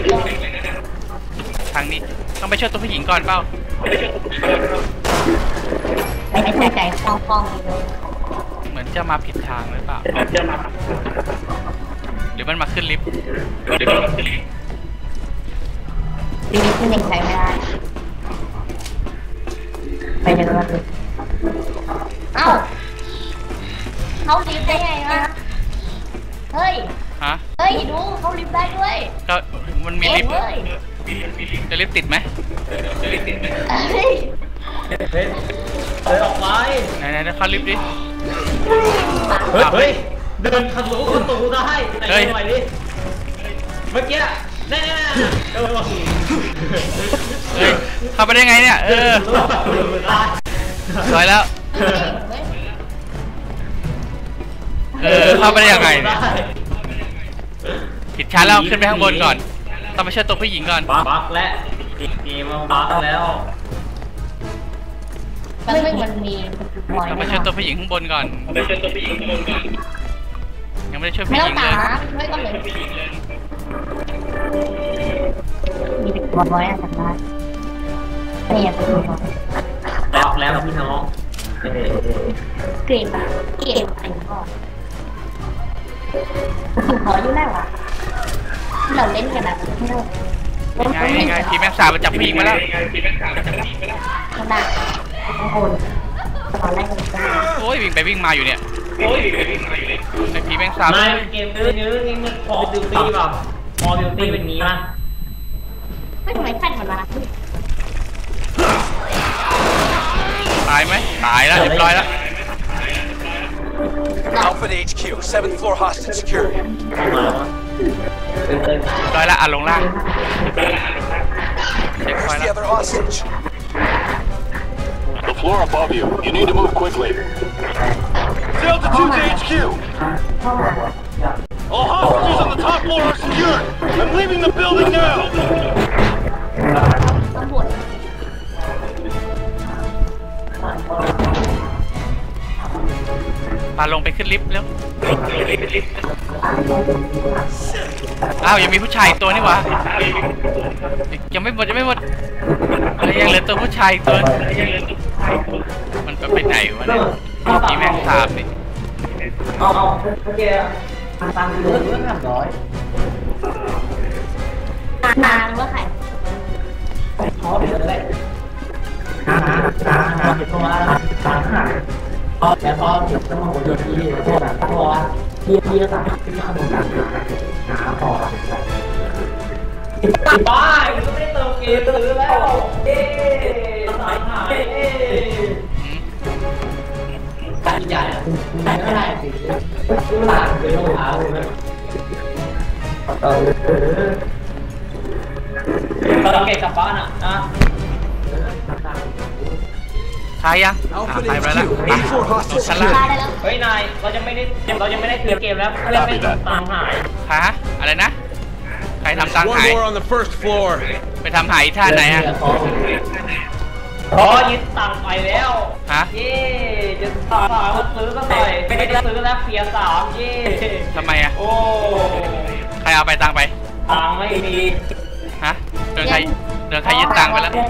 ทางนี้ต้องไปช่วยตัวผู้หญิงก่อนเปล่าไม่ใช่ใจฟองฟองเลยเหมือนจะมาผิดทางหรือเปล่าหรือมันมาขึ้นลิฟต์หรือมันมาขึ้นลิฟต์ทีนี้ขึ้นยังใช้ไม่ได้ไปเดี๋ยวเราดูเอ้าเขาลิฟต์ได้ไงวะเฮ้ยฮะเฮ้ยดูเขาลิฟต์ได้ด้วยก็มันมีลิฟต์เฮ้ยจะลิฟต์ติดไหมจะลิฟต์ติดไหมเฮ้ยเฮ้ยเดินออกไปไหนไหนเข้าลิฟต์ดิเฮ้ยเฮ้ยเดินทะลุประตูได้ไหนเฮ้ยหน่อยดิเมื่อกี้แน่ๆเออเฮ้ยเข้าไปได้ไงเนี่ยเออสวยแล้วเออเข้าไปได้ยังไงเนี่ยผิดชั้นแล้วขึ้นไปข้างบนก่อนต้องไปช่วยตัวผู้หญิงก่อนบักและเกมมันบักแล้วมันไม่มันมีต้องไปช่วยตัวผู้หญิงข้างบนก่อนไปช่วยตัวผู้หญิงข้างบนก่อนยังไม่ได้ช่วยผู้หญิงเลยไม่ต้องเลยมีติดบอลไว้อะจากบ้านเนี่ยไปดูก่อนบักแล้วพี่น้องเกมเกมอะไรก็ถูกขออยู่แล้วอ่ะเราเล่นกันแบบไงไงทีมแม็กซ์สามมาจับปีกมาแล้วขนาดโอนตอนแรกมันก็โอ้ยวิ่งไปวิ่งมาอยู่เนี่ยโอ้ยวิ่งไปวิ่งมาอยู่เนี่ยในทีมแม็กซ์สามไม่เกมนื้อนื้อเกมนื้อพอบิวตี้แบบพอบิวตี้เป็นงี้ป่ะไม่ทำไมแค่ทำมาตายไหมตายแล้วเรียบร้อยแล้ว Alpha to เอช คิว seventh floor hostage security ร้อยละอ่ะลงล่าง Where's the other hostage? The floor above you. You need to move quickly. Delta two to เอช คิว. All hostages on the top floor are secured. I'm leaving the building now. พาลงไปขึ้นลิฟต์แล้วอ้าวยังมีผู้ชายตัวนี่วะยังไม่หมดยังไม่หมดอะไรยังเหลือตัวผู้ชายตัวมันไปไหนวะเนี่ยนี่แม่งสาบนี่เอาเอาโอเคตังค์เหลือเรื่องห้าร้อยนางว่าใครขอไปเลยนางนางนางเก็บตัวมาตังค์หายแต่พอเก็บสมองโยนที่พวกนั้นพอที่ที่ต่างที่ข้างบนหนาพอบ้าก็ไม่ได้เติมเกมซื้อแล้วเอ๊ะสายหายเอ๊ะการใหญ่ไม่ได้สิซื้อหลังเป็นรองเท้าเลยเออเราเก็บกลับบ้านอ่ะนะตายยังตายไปแล้วชั้นล่างเฮ้ยนายเราจะไม่ได้เราจะไม่ได้เกมเกมแล้วเพื่อนไม่ทำตังหายฮะอะไรนะใครทำตังหายไปทำหายท่าไหนอ่ะอ๋อยึดตังไปแล้วฮะเย่จะตังมาซื้อก็หน่อยไม่ได้ซื้อแล้วเพียสามเย่ทำไมอ่ะโอ้ใครเอาไปตังไปตังไม่มีฮะเดินใครเดินใครยึดตังไปแล้ว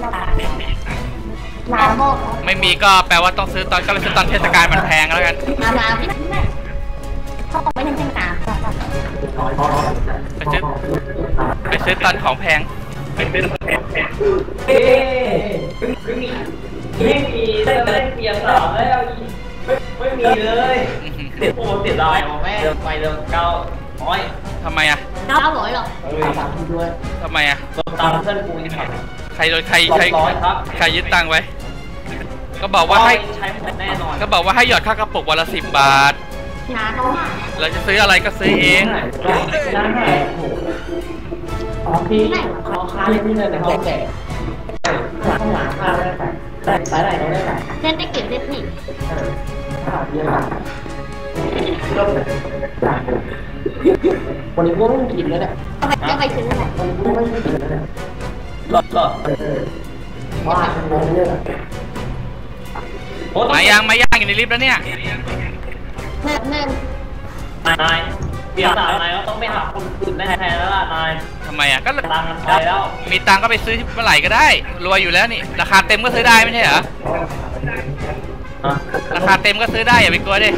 ไม่มีก็แปลว่าต้องซื้อตอนก็เลยซื้อตอนเทศกาลมันแพงแล้วกันมามาพี่เขาไม่ยังเป็นหนาไปซื้อไปซื้อตอนของแพงไปซื้อเอ๊ไม่มีไม่มีเล่นเล่นเปียสามแล้วไม่ไม่มีเลยโอ้เสียดายว่ะแม่เดิมไปเดิมเก้าร้อยทำไมอ่ะเก้าร้อยหรอทำไมอ่ะโดนตังเพื่อนกูอีกใครโดนใครใครใครยึดตังไว้ก็บอกว่าให้ใช้หมดแน่นอนก็บอกว่าให้หยอดค่ากระปุกวันละสิบบาทเราจะซื้ออะไรก็ซื้อเองอ๋อพี่เขาค้าเล่นที่เลยแต่เขาแก่ข้างหลังค้าได้แต่สายไหนเราได้แต่เล่นได้เก็บได้ผิดวันนี้พวกไม่กินเลยเนี่ยจะไปซื้ออะไรวันนี้พวกไม่กินเลยเนี่ยหลอดหลอดว่าโมเนี่ยมาย่างมาย่างอยู่ในลิฟต์แล้วเนี่ยแม่แม่นายเดี๋ยวนายก็ต้องไปหาคนอื่นได้แทนแล้วล่ะนายทำไมอ่ะก็ตังค์ไปแล้วมีตังค์ก็ไปซื้อเมื่อไหร่ก็ได้รวยอยู่แล้วนี่ราคาเต็มก็ซื้อได้ไม่ใช่เหรอราคาเต็มก็ซื้อได้อย่าไปกลัวดิ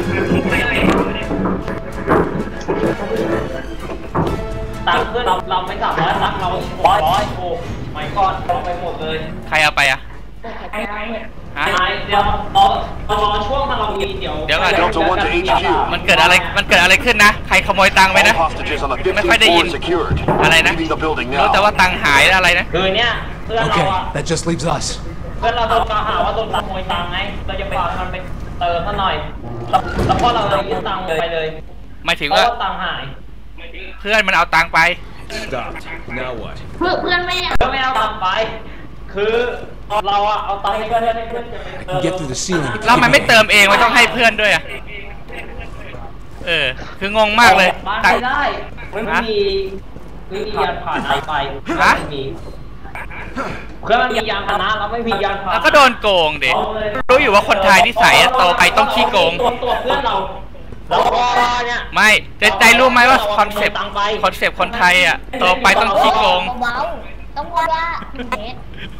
ตังค์เพื่อนเราเราไม่จับแล้วตังค์เราร้อยร้อยโอ้ไม่ก่อนเราไปหมดเลยใครเอาไปอ่ะฮะเดี๋ยวรอรอช่วงถ้าเรามีเดี๋ยวเดี๋ยวก่อนมันเกิดอะไรมันเกิดอะไรขึ้นนะใครขโมยตังค์ไปนะไม่ค่อยได้ยินอะไรนะรู้แต่ว่าตังค์หายอะไรนะคือเนี้ยเพื่อนเราอะ that just leaves us เพื่อนเราโดนกล่าวหาว่าโดนขโมยตังค์ไงเราจะไปฝากมันไปเติมซะหน่อยแล้วพอเราเลยยึดตังค์ไปเลยหมายถึงว่าตังค์หายเพื่อนมันเอาตังค์ไป Stopped. Now what? เพื่อนเพื่อนไม่อยากก็ไม่เอาตังค์ไป คือเราอะเอาตังค์ให้เพื่อนให้เพื่อนจะไป I can get through the ceiling. แล้วมันไม่เติมเองมันต้องให้เพื่อนด้วยอ่ะเออคืองงมากเลยบ้านตังไม่ได้ไม่มีไม่มียานผ่านอะไรไปฮะไม่มีเพื่อนมันมียานพาหนะเราไม่มียานผ่านแล้วก็โดนโกงดิรู้อยู่ว่าคนไทยที่ใส่โตไปต้องขี้โกงตัวตัวเพื่อนเราเราพอเนี่ยไม่แต่ใจรู้ไหมว่าคอนเซปต์คอนเซปต์คนไทยอ่ะโตไปต้องขี้โกงเบาๆต้องพูดว่าเท็จ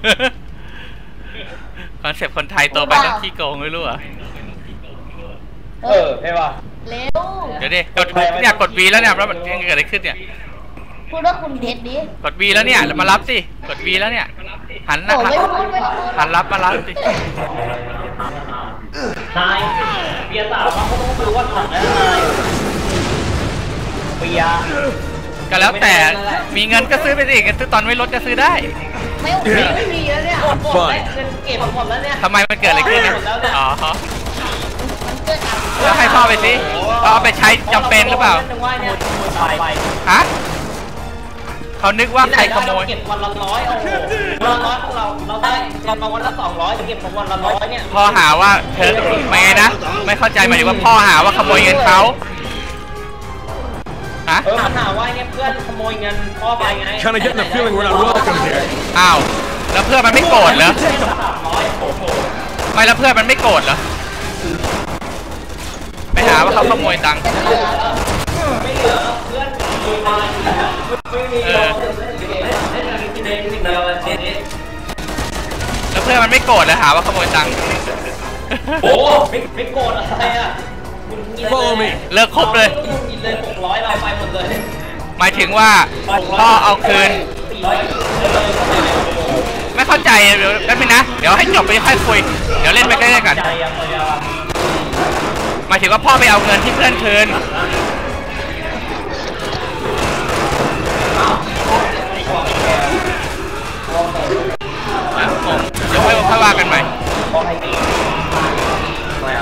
คอนเซปต์คนไทยโตไปต้องขี้โกงไม่รู้เหรอเออใช่ป่ะเร็วเดี๋ยวดิกดเนี่ยกด V แล้วเนี่ยแล้วมันเกิดอะไรขึ้นเนี่ยพูดว่าคุณเท็จดิกด V แล้วเนี่ยมารับสิกด V แล้วเนี่ยหันหน้าโอ้ไม่พูดไม่พูดหันรับมารับสินายเบียร์สาวเขาต้องซื้อว่าถังแล้วนายเบียร์ก็แล้วแต่มีเงินก็ซื้อไปสิเงินซื้อตอนไม่ลดก็ซื้อได้ไม่โอเคไม่มีแล้วเนี่ยหมดหมดแล้วเงินเก็บหมดแล้วเนี่ยทำไมมันเกิดอะไรขึ้นเนี่ยอ๋อมันเกิดอะไรแล้วให้พ่อไปสิเอาไปใช้จำเป็นหรือเปล่า ฮะเขานึกว่าใครขโมยเก็บวันละร้อยโอ้โหวันละร้อยของเราเราได้เงินมาวันละสองร้อยเก็บมาวันละร้อยเนี่ยพ่อหาว่าเธอไม่ไงนะ ไม่เข้าใจหมายถึงว่าพ่อหาว่าขโมยเงินเขาฮะเออมันหาว่าเนี่ยเพื่อนขโมยเงินพ่อไปไง Kind of getting the feeling we're not welcome here. อ้าวแล้วเพื่อนมันไม่โกรธเหรอสามร้อยโอ้โหไม่แล้วเพื่อนมันไม่โกรธเหรอไปหาว่าเขาขโมยตังค์ไม่เหลือเพื่อนมีมาไม่มีเออกินเองกินเดียวเลยทีนี้แล้วเพื่อนมันไม่โกรธเลยหาว่าขโมยตังค์โอ้ไม่ไม่โกรธอะไรอ่ะคุณกินเลยเลิกคบเลยกินเลยหกร้อยเราไปหมดเลยหมายถึงว่าพ่อเอาคืนสี่ร้อยเลยไม่เข้าใจเดี๋ยวแป๊บนึงนะเดี๋ยวให้จบไปค่อยคุยเดี๋ยวเล่นไปเรื่อยๆกันใจอ่ะเลยอ่ะหมายถึงว่าพ่อไปเอาเงินที่เพื่อนคืนนะผมเดี๋ยวค่อยค่อยว่ากันใหม่พอให้ตีทำไมอ่ะ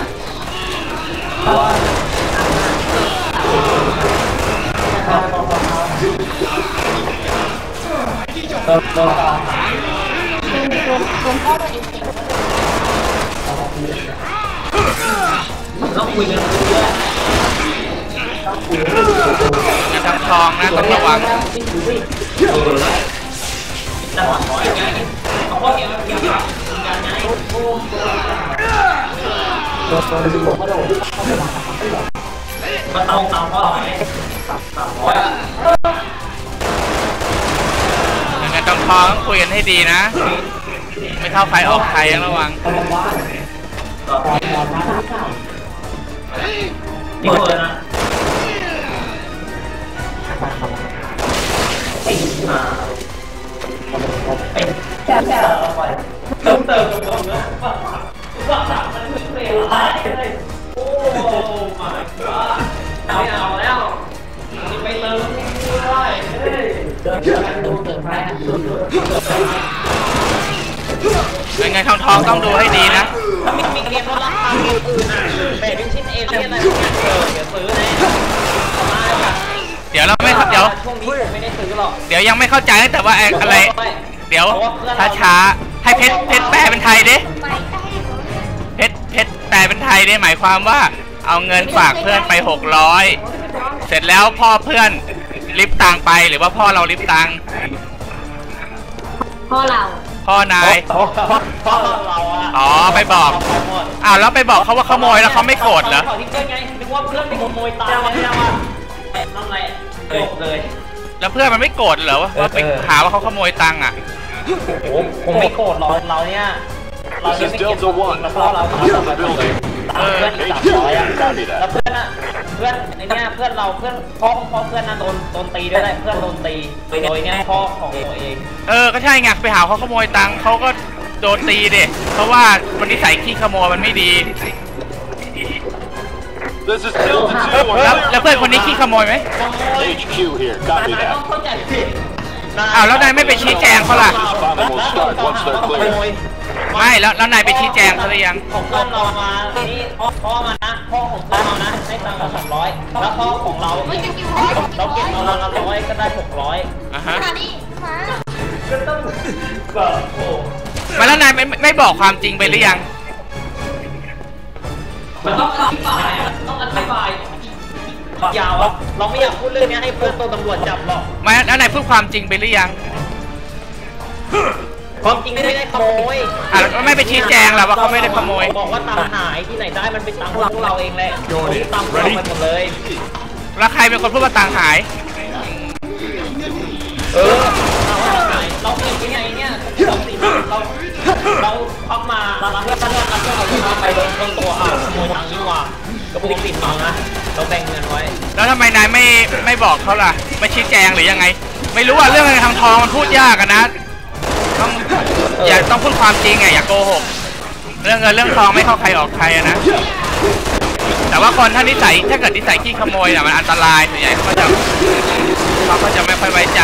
เออเออคุณพ่อตัวเองเก่งต้องคุยกันเยอะเงินทำทองนะต้องระวังจังหวะน้อยไงเขาพ่อเองมันยังยังไงมันต้องตามพ่อไหมสามร้อยอ่ะเงินทำทองต้องคุยกันให้ดีนะไม่เข้าใครออกใครต้องระวังนี่เปิดนะแค่แค่ไปเติมเติมเติมนะว่าสามมันไม่เปลี่ยนอะไรเลยโอ้ my god ไม่เอาแล้วไปเติมด้วยเติมเติมเติมไปเงินทองทองต้องดูให้ดีนะถ้ามีมีเกมลดราคาเกมอื่นอ่ะแบบเป็นชิ้นเอเลี่ยนอะไรเนี่ยเออเดี๋ยวซื้อแน่มาจ้ะเดี๋ยวเราไม่เดี๋ยวช่วงนี้ผมไม่ได้ซื้อหรอกเดี๋ยวยังไม่เข้าใจแต่ว่าอะไร เดี๋ยวช้าๆให้เพชรเพชรแปลเป็นไทยดิไปได้เพชรเพชรแปลเป็นไทยได้หมายความว่าเอาเงินฝากเพื่อนไปหกร้อยเสร็จแล้วพ่อเพื่อนริบตังไปหรือว่าพ่อเราริบตังพ่อเราพ่อนายเพราะเราอ่ะอ๋อไปบอกอ้าวแล้วไปบอกเขาว่าขโมยแล้วเขาไม่โกรธเหรอที่เพื่อนไงนึกว่าเพื่อนเป็นขโมยตามแล้วอ่ะทำไรจบเลยแล้วเพื่อนมันไม่โกรธเหรอว่าไปหาว่าเขาขโมยตังค์อ่ะผมผมไม่โกรธเราเราเนี่ยเราจะไม่เก็บแล้วเพราะเราเราจะมาเพื่อนอีกสามร้อยอ่ะแล้วเพื่อนอ่ะเพื่อนในเนี้ยเพื่อนเราเพื่อนพ่อพ่อเพื่อนน่ะโดนโดนตีด้วยแหละเพื่อนโดนตีโดยเนี่ยพ่อของตัวเองเออก็ใช่ไงไปหาเขาขโมยตังค์เขาก็โดนตีดิเพราะว่าวันนิสัยขี้ขโมยมันไม่ดี This is Delta แล้วแล้วเพื่อนคนนี้ขี้ขโมยไหม two. H Q here. Copy นายต้อง that. เข้าใจผิดอ้าวแล้วนายไม่ไปชี้แจงเขาล่ะ Bomber will start once they're clear. ไม่แล้วแล้วนายไปชี้แจงเขาหรือยังของเพื่อนเรามานี่พ่อพ่อมานะพ่อของเพื่อนเรานะให้ตังค์เราสองร้อยแล้วพ่อของเราเราเก็บเราละร้อยก็ได้หกร้อยอ่ะฮะมาดิมาก็ต้องแบบโอ้มาแล้วนายไม่ไม่บอกความจริงไปหรือยังมันต้องอธิบายต้องอธิบายยาวอ่ะเราไม่อยากพูดเรื่องนี้ให้เพื่อนโดนตำรวจจับหรอกมาแล้วนายพูดความจริงไปหรือยังความจริงไม่ได้ขโมยอ่ะแล้วไม่ไปชี้แจงล่ะว่าเขาไม่ได้ขโมยบอกว่าตังค์หายที่ไหนได้มันเป็นตังค์ของเราเองแหละตังค์เราไปหมดเลยแล้วใครเป็นคนพูดว่าตังค์หายเออเราหายเราเก็บยังไงเนี่ยเราติดเราเราพักมาเราเพื่อนเพื่อนเราเพื่อนเราที่มาไปโดนโดนตัวอ่ะขโมยตังค์นี่หว่ากระปุกติดมานะเราแบ่งเงินไว้แล้วทำไมนายไม่ไม่บอกเขาล่ะไม่ชี้แจงหรือยังไง ไม่รู้ว่าเรื่องเงินทางทองมันพูดยากอะนะต้องอย่าต้องพูดความจริงไงอย่าโกหกเรื่องเงินเรื่องทองไม่เข้าใครออกใครอะนะแต่ว่าคนถ้านิสัยถ้าเกิดนิสัยขี้ขโมยอะมันอันตรายส่วนใหญ่เขาก็จะเขาก็จะไม่ค่อยไว้ใจ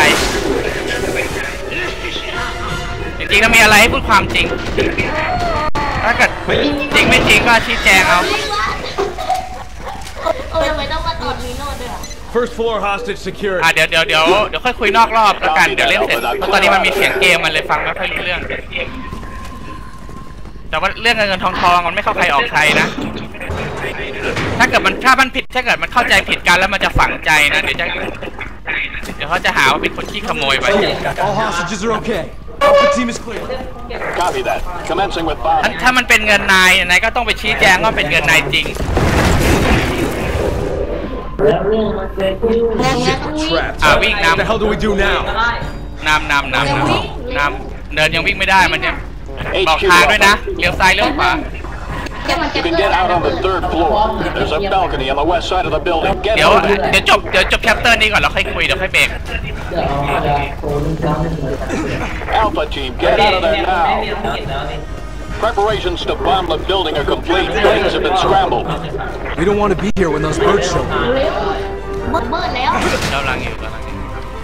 จริงๆแล้วมีอะไรให้พูดความจริงถ้าเกิดจริงไม่จริงก็ชี้แจงเอาเออทำไมต้องมาตอนนี้โน่นด้วยอ่ะ First floor hostage security. อ่ะเดี๋ยวเดี๋ยวเดี๋ยวเดี๋ยวค่อยคุยนอกรอบแล้วกันเดี๋ยวเล่นเสร็จเพราะตอนนี้มันมีเสียงเกมมันเลยฟังไม่ค่อยรู้เรื่องแต่ว่าเรื่องเงินเงินทองทองมันไม่เข้าใครออกใครนะถ้าเกิดมันถ้ามันผิดถ้าเกิดมันเข้าใจผิดกันแล้วมันจะฝังใจนะเดี๋ยวจะเดี๋ยวเขาจะหาว่าเป็นคนขี้ขโมยไป All hostages are okay. Alpha team is clear. Copy that. Commencing with bomb. ถ้ามันเป็นเงินนายนายก็ต้องไปชี้แจงว่าเป็นเงินนายจริงแล้วเรื่องมันเกิดขึ้น Shit, we're trapped. อ่ะวิ่ง What the นำ hell do we do now? นำนำนำนำนำเดินยังวิ่งไม่ได้มันยังบอกทางด้วยนะเลี้ยวซ้ายเลี้ยวขวา You can get out on the third floor. There's a balcony on the west side of the building. Get เดี๋ยว out. เดี๋ยวจบเดี๋ยวจบแชปเตอร์นี้ก่อนแล้วค่อยคุยเดี๋ยวค่อยเบรก Alpha team, get out of there now. Preparations to bomb the building are complete. Things have been scrambled. We don't want to be here when those birds show up. มืดมืดแล้วกำลังอยู่กำลังอยู่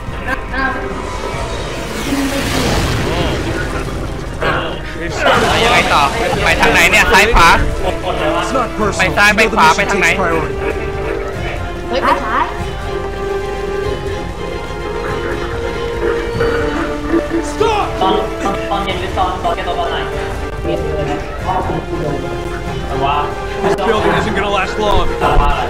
แล้วยังไงต่อไปทางไหนเนี่ยซ้ายขวา It's not personal. Phải sai, You know phải the khóa, mission phải thằng takes này. priority. เฮ้ยไปซ้ายตอนตอนเย็นหรือตอนตอนแกตอนไหนเรียนเลยนะแต่ว่า This building isn't gonna last long. แต่ว่าอะไร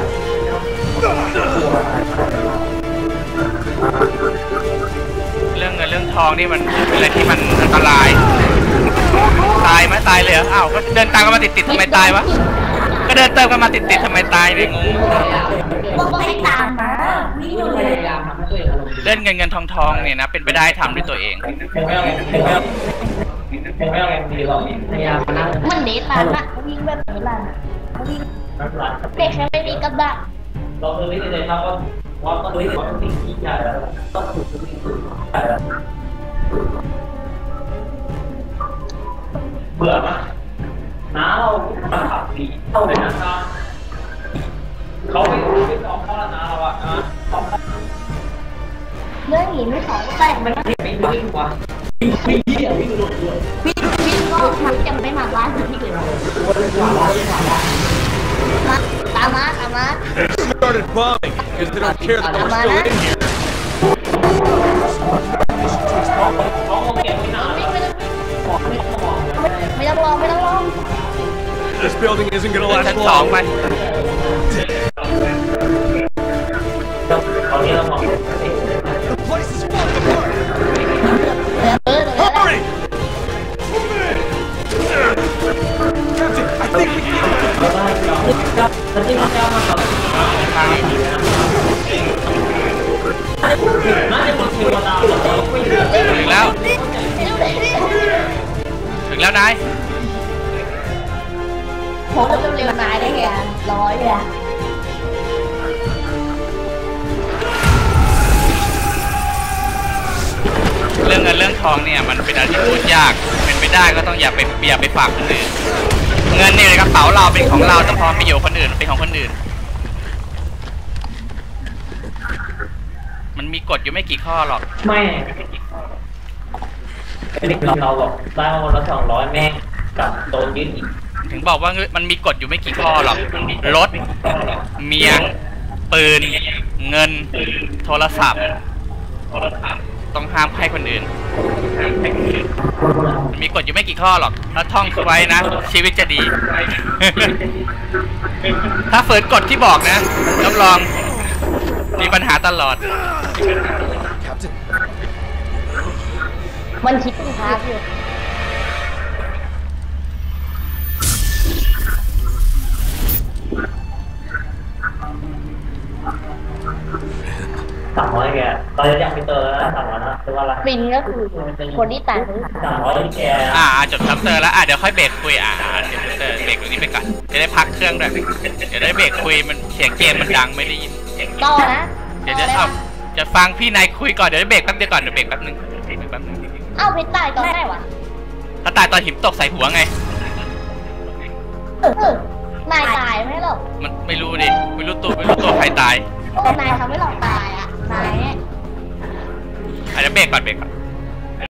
เรื่องเงินเรื่องทองนี่มันเป็นอะไรที่มันอันตรายตายไหมตายเลยเหรออ้าวก็เดินตามกันมาติดๆทำไมตายวะก็เดินเติมกันมาติดๆทำไมตายเนี่ยงงบอกว่าให้ตามมาวิ่งอยู่เลยพยายามทำให้ตัวเองอารมณ์ดีเล่นเงินเงินทองทองเนี่ยนะเป็นไปได้ทำด้วยตัวเองเพลงไม่เอาเพลงไม่เอาเพลงไม่เอาเอ็มดีหรอกพยายามมานั่งมันเดตันอะวิ่งแบบนี้ล่ะวิ่งนักรักเด็กแค่ไม่มีกระบะเราเคยวิจัยครับว่าว่าต้องวิจัยว่าสิ่งที่ใหญ่ต้องถูกสิ่งที่ใหญ่เบื่อปะน้าเรามาขับดีเท่าไหร่นะครับเขาไปดูไปสองข้อแล้วนะเราอะนะสองข้อเรื่องนี้ไม่สองแต่มันไม่วิ่งวะวิ่งวิ่งเหี้ยวิ่งหลุดเลยวิ่งวิ่งก็มันจะไม่มาบ้านที่เลยมาตามมาตามมา Started bombing because they don't care that we're still in here. เขาคงเก็บไว้นานวิ่งไม่ต้องไม่ต้องมองไม่ต้องรอไม่ต้องรอ This building isn't gonna ชั้ last นสอง long. ไปตอนนี้เรามอง The place is falling apart. เออเดี๋ยว Hurry! Captain, I think we can. แล้วที่มันจะมาทำน่าจะเป็นเทวดาแล้วก็ไม่เลือกถึงแล้วถึงแล้วนายผมจะเร็วนายได้ไงร้อยเลยอะเรื่องเงินเรื่องทองเนี่ยมันเป็นอะไรที่พูดยากเป็นไปได้ก็ต้องอย่าไปอย่าไปฝากคนอื่นเงินเนี่ยในกระเป๋าเราเป็นของเราแต่พอไปอยู่คนอื่นเป็นของคนอื่นมันมีกฎอยู่ไม่กี่ข้อหรอกไม่เด็กเราเราบอกได้มาวันละสองร้อยแม่กับโดนยึดอีกถึงบอกว่ามันมีกฎอยู่ไม่กี่ข้อหรอกรถเมียปืนเงินโทรศัพท์ต้องห้ามให้คนอื่นมันมีกฎอยู่ไม่กี่ข้อหรอกถ้าท่องไว้นะชีวิตจะดี ถ้าฝืนกฎที่บอกนะรับรองมีปัญหาตลอดมันคิดถึงพาร์ทอยู่สามร้อยแกตอนนี้อยากไปเตอร์แล้วสามร้อยนะหรือว่าอะไรฟินก็คือคนที่ตายคือสามร้อยแกอ่าจดชัปเตอร์แล้วอ่ะเดี๋ยวค่อยเบรกคุยอ่าเดี๋ยวเบรกเบรกตรงนี้ไปก่อนจะได้พักเครื่องด้วยเดี๋ยวได้เบรกคุยมันเสียงเกมมันดังไม่ได้ยินต่อนะเดี๋ยวจะเอาจะฟังพี่นายคุยก่อนเดี๋ยวได้เบรกแป๊บเดียวก่อนเดี๋ยวเบรกแป๊บนึงเบรกแป๊บนึงเอ้าเพชรตายตอนไหนวะถ้าตายตอนหินตกใส่หัวไงเออนายตายไหมหรอกมันไม่รู้ดิไม่รู้ตัวไม่รู้ตัวใครตายโอ้นายทำให้เราตายอ่ะนายอ่ะเดี๋ยวเบรกก่อนเบรกก่อน